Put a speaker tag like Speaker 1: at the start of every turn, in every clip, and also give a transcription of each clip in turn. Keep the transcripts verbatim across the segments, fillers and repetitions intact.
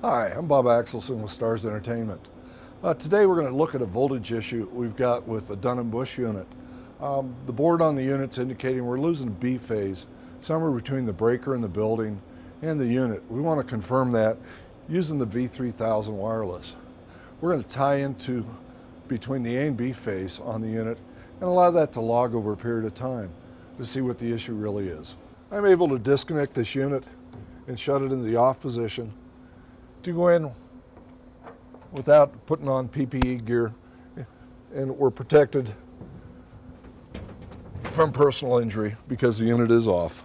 Speaker 1: Hi, I'm Bob Axelson with STARZ Entertainment. Uh, today we're going to look at a voltage issue we've got with a Dun and Bush unit. Um, the board on the unit's indicating we're losing B phase somewhere between the breaker in the building and the unit. We want to confirm that using the V three thousand wireless. We're going to tie into between the A and B phase on the unit and allow that to log over a period of time to see what the issue really is. I'm able to disconnect this unit and shut it into the off position to go in without putting on P P E gear, and we're protected from personal injury because the unit is off.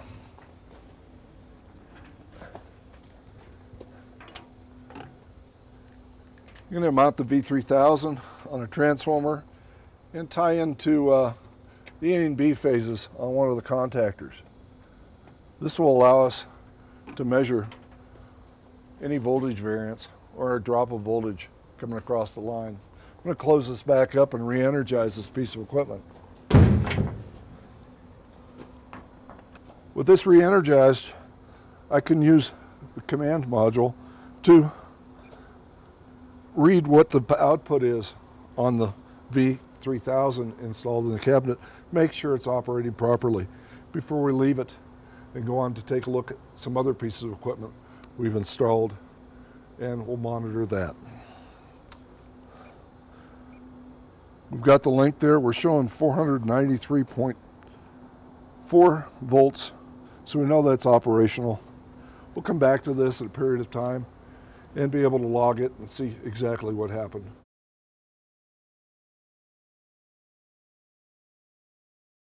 Speaker 1: You're going to mount the V three thousand on a transformer and tie into uh, the A and B phases on one of the contactors. This will allow us to measure any voltage variance or a drop of voltage coming across the line. I'm going to close this back up and re-energize this piece of equipment. With this re-energized, I can use the command module to read what the output is on the V three thousand installed in the cabinet, make sure it's operating properly before we leave it and go on to take a look at some other pieces of equipment we've installed, and we'll monitor that. We've got the link there. We're showing four hundred ninety-three point four volts, so we know that's operational. We'll come back to this in a period of time and be able to log it and see exactly what happened.